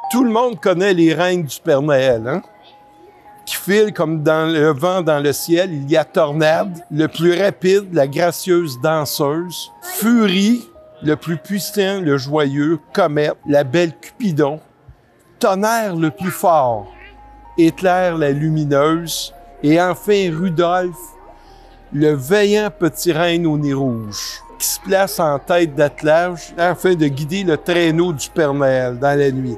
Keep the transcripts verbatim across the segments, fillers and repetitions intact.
Tout le monde connaît les reines du Père Noël, hein? Qui filent comme dans le vent dans le ciel. Il y a Tornade, le plus rapide, la gracieuse danseuse. Furie, le plus puissant, le joyeux. Comète, la belle Cupidon. Tonnerre, le plus fort. Éclair, la lumineuse. Et enfin, Rudolphe, le vaillant petit reine au nez rouge, qui se place en tête d'attelage afin de guider le traîneau du Père Noël dans la nuit.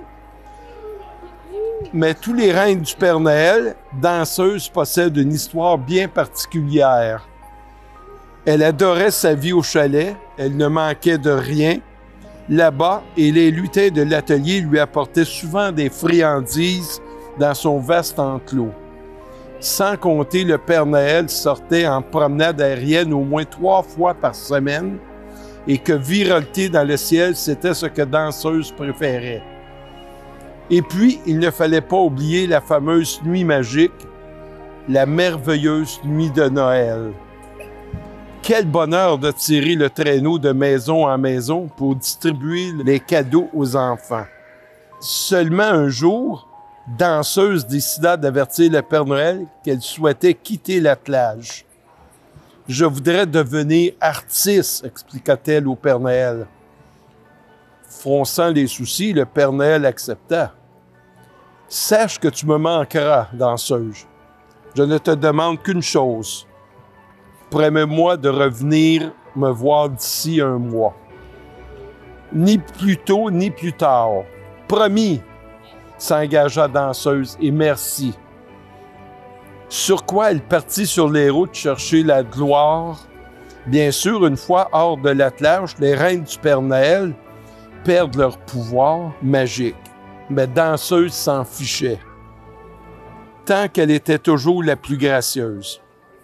Mais tous les reines du Père Noël, danseuses, possèdent une histoire bien particulière. Elle adorait sa vie au chalet, elle ne manquait de rien. Là-bas, et les lutins de l'atelier lui apportaient souvent des friandises dans son vaste enclos. Sans compter, le Père Noël sortait en promenade aérienne au moins trois fois par semaine et que virevolter dans le ciel, c'était ce que danseuse préférait. Et puis, il ne fallait pas oublier la fameuse nuit magique, la merveilleuse nuit de Noël. Quel bonheur de tirer le traîneau de maison en maison pour distribuer les cadeaux aux enfants. Seulement un jour, Danseuse décida d'avertir le Père Noël qu'elle souhaitait quitter l'attelage. « Je voudrais devenir artiste », expliqua-t-elle au Père Noël. Fronçant les soucis, le Père Noël accepta. « Sache que tu me manqueras, danseuse. Je ne te demande qu'une chose. Promets-moi de revenir me voir d'ici un mois. Ni plus tôt, ni plus tard. Promis, s'engagea danseuse, et merci. Sur quoi elle partit sur les routes chercher la gloire. Bien sûr, une fois hors de l'attelage, les reines du Père Noël perdent leur pouvoir magique. Mais danseuse s'en fichait, tant qu'elle était toujours la plus gracieuse.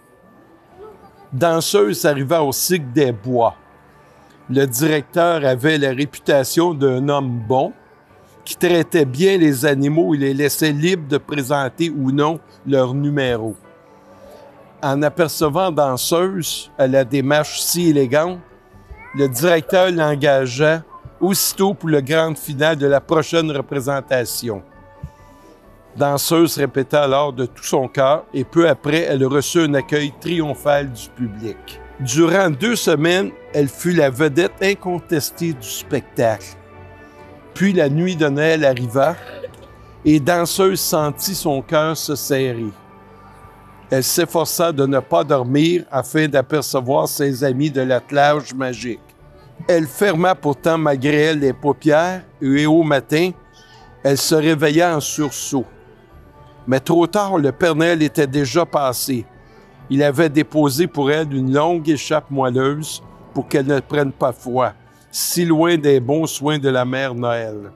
Danseuse arriva au cycle des bois. Le directeur avait la réputation d'un homme bon, qui traitait bien les animaux et les laissait libres de présenter ou non leur numéro. En apercevant Danseuse à la démarche si élégante, le directeur l'engagea aussitôt pour le grand final de la prochaine représentation. Danseuse répéta alors de tout son cœur et peu après, elle reçut un accueil triomphal du public. Durant deux semaines, elle fut la vedette incontestée du spectacle. Puis la nuit de Noël arriva et Danseuse sentit son cœur se serrer. Elle s'efforça de ne pas dormir afin d'apercevoir ses amis de l'attelage magique. Elle ferma pourtant malgré elle les paupières et au matin, elle se réveilla en sursaut. Mais trop tard, le Père Noël était déjà passé. Il avait déposé pour elle une longue écharpe moelleuse pour qu'elle ne prenne pas froid, si loin des bons soins de la mère Noël.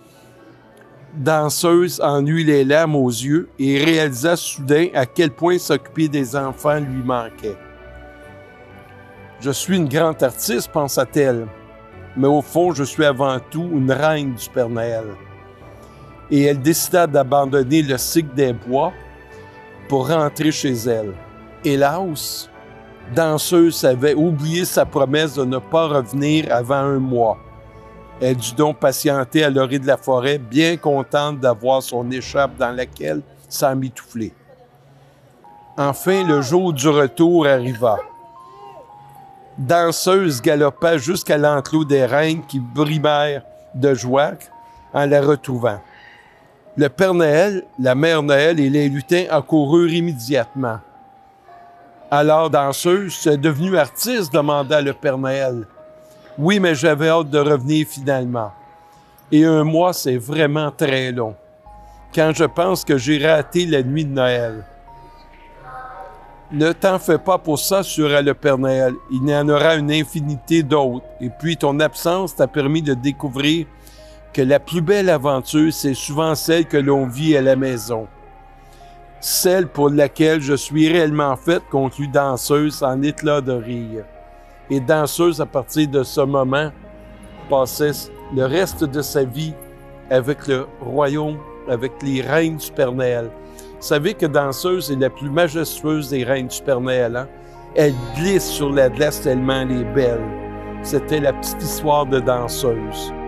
Danseuse en eut les larmes aux yeux et réalisa soudain à quel point s'occuper des enfants lui manquait. « Je suis une grande artiste, pensa-t-elle, mais au fond, je suis avant tout une reine du Père Noël. » Et elle décida d'abandonner le cycle des bois pour rentrer chez elle. Hélas, Danseuse avait oublié sa promesse de ne pas revenir avant un mois. Elle dut donc patienter à l'orée de la forêt, bien contente d'avoir son écharpe dans laquelle s'emmitoufler. Enfin, le jour du retour arriva. Danseuse galopa jusqu'à l'enclos des reines qui brimèrent de joie en la retrouvant. Le Père Noël, la Mère Noël et les lutins accoururent immédiatement. Alors, Danseuse, tu es devenue artiste, demanda le Père Noël. Oui, mais j'avais hâte de revenir finalement. Et un mois, c'est vraiment très long. Quand je pense que j'ai raté la nuit de Noël. Ne t'en fais pas pour ça, assura le Père Noël. Il y en aura une infinité d'autres. Et puis, ton absence t'a permis de découvrir que la plus belle aventure, c'est souvent celle que l'on vit à la maison. Celle pour laquelle je suis réellement faite, conclut Danseuse en éclat de rire. Et Danseuse, à partir de ce moment, passait le reste de sa vie avec le royaume, avec les reines du Père Noël. Vous savez que Danseuse est la plus majestueuse des reines du Père Noël, hein? Elle glisse sur la glace tellement elle est belle. C'était la petite histoire de Danseuse.